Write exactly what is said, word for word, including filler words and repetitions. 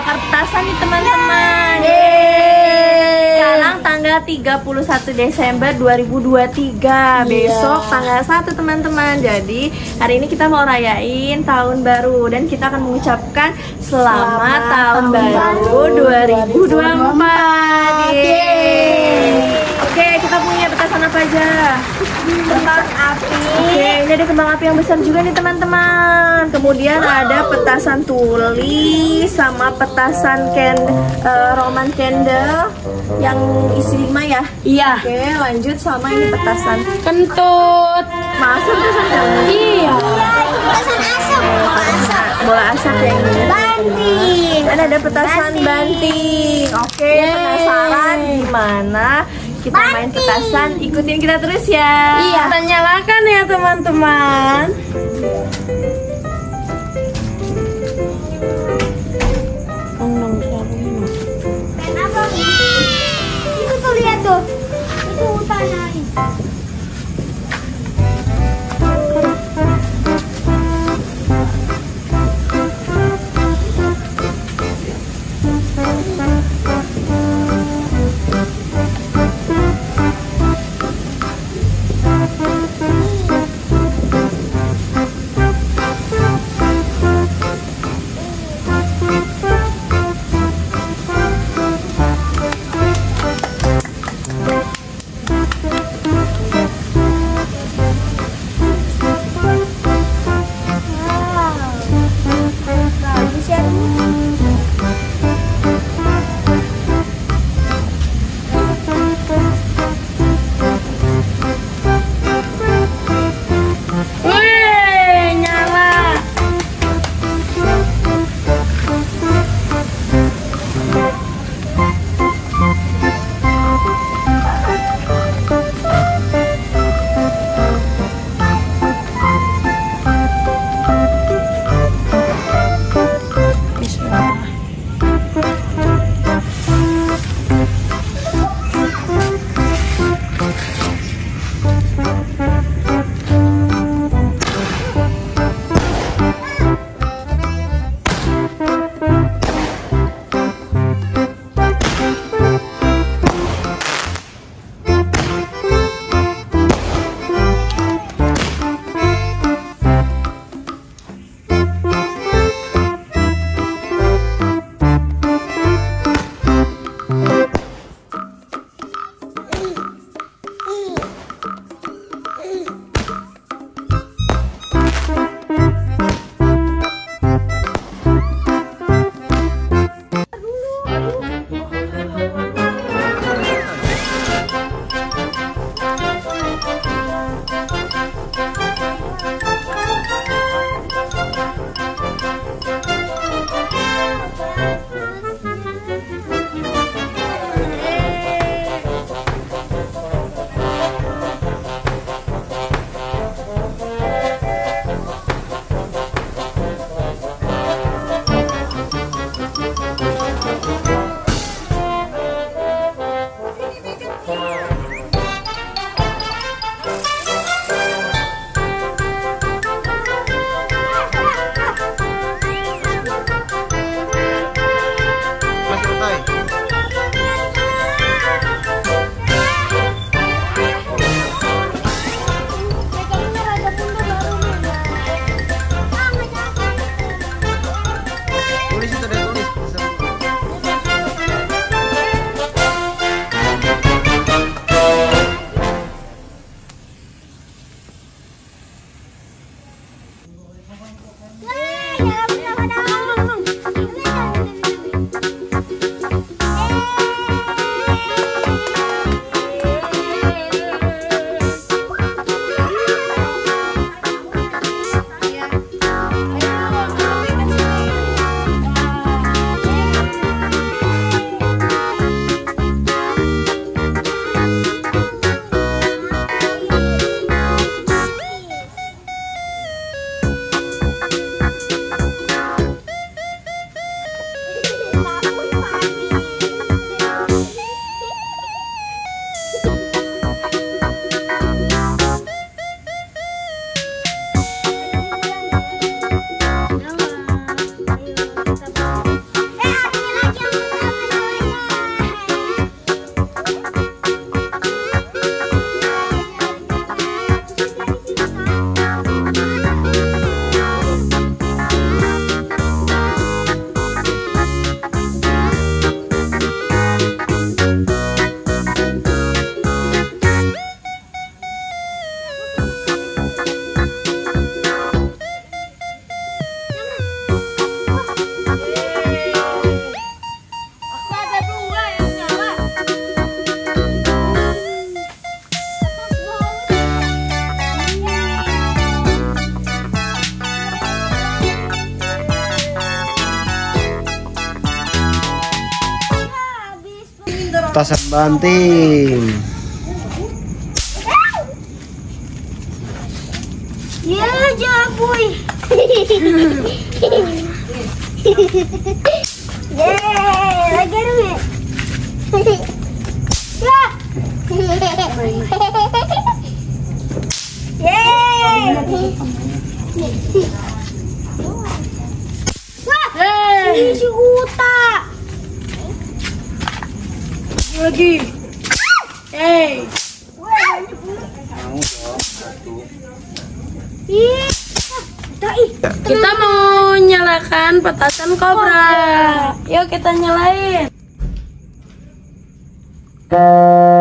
bakar petasan nih teman-teman. Sekarang tanggal tiga puluh satu Desember dua ribu dua puluh tiga. Besok tanggal satu teman-teman. Jadi hari ini kita mau rayain tahun baru dan kita akan mengucapkan selamat, selamat tahun, tahun baru dua ribu dua puluh empat. Oke, kita punya petasan apa aja? Kembang api. Oke, ini ada kembang api yang besar juga nih teman-teman. Kemudian wow. ada petasan tuli sama petasan ken uh, Roman candle yang isi lima ya. Iya. Oke, lanjut sama ini petasan kentut. Masuk petasan kentut. Iya. Petasan asap. Bola asap yang ini. Banting. Dan ada petasan banting. banting. Oke, penasaran gimana kita main petasan? Ikutin kita terus ya. Iya. Kita nyalakan ya teman-teman. Kenapa? Itu tuh lihat tuh. Itu hutannya. petasan banting. Ya, jaboy. Yeay, lagi nih. Ya. Yeay. Wah, ini si Uta. Lagi. Hey. Ih, Kita mau nyalakan petasan kobra. Yuk kita nyalain.